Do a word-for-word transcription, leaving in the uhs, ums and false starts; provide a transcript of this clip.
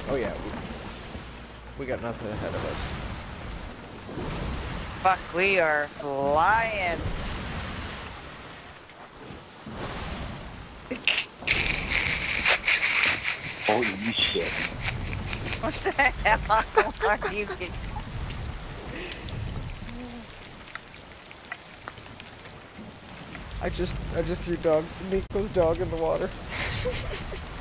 Oh yeah, we, we got nothing ahead of us. Fuck, we are flying. Holy shit. What the hell are you getting? I just I just threw dog Nico's dog in the water.